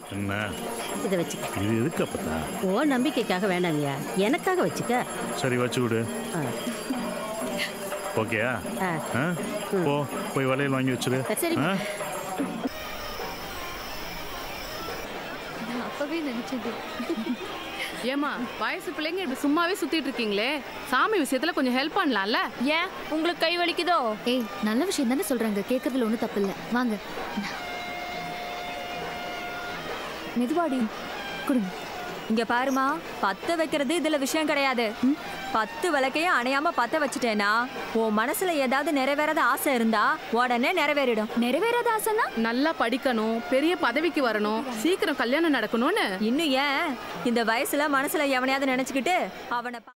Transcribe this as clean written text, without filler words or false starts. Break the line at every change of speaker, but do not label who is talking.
என்ன
இதை வச்சுக்க.
இது எதுக்கு அப்பத்தா?
ஓ நம்பிக்கைக்காக வேண்டாங்கய்யா, எனக்காக வச்சுக்க.
சரி வச்சு விடு. ஓகேயா? போ போய் வளையல் வாங்கி வச்சிரு.
சரி.
அப்பவே நினைச்சது.
ஏமா வயசு பிள்ளைங்க இப்படி சும்மாவே சுத்திட்டு இருக்கீங்களே, சாமி விஷயத்துல கொஞ்சம் ஹெல்ப் பண்ணலாம்ல?
ஏன் உங்களுக்கு கை வலிக்குதோ? ஏய் நல்ல விஷயம் தானே சொல்றாங்க, கேட்கறதுல ஒன்றும் தப்பு இல்லை. வாங்க மெதுவாடி கொடுங்க.
இங்க பாருமா, பத்த வைக்கிறது இதுல விஷயம் கிடையாது. 10 விளக்கையும் அணையாம பத்த வச்சுட்டேனா உன் மனசுல ஏதாவது நிறைவேறாத ஆசை இருந்தா உடனே நிறைவேறிடும்.
நிறைவேறாத ஆசைனா?
நல்லா படிக்கணும், பெரிய பதவிக்கு வரணும், சீக்கிரம் கல்யாணம் நடக்கணும்னு.
இன்னும் ஏன் இந்த வயசுல மனசுல எவனையாவது நினைச்சுக்கிட்டு அவனை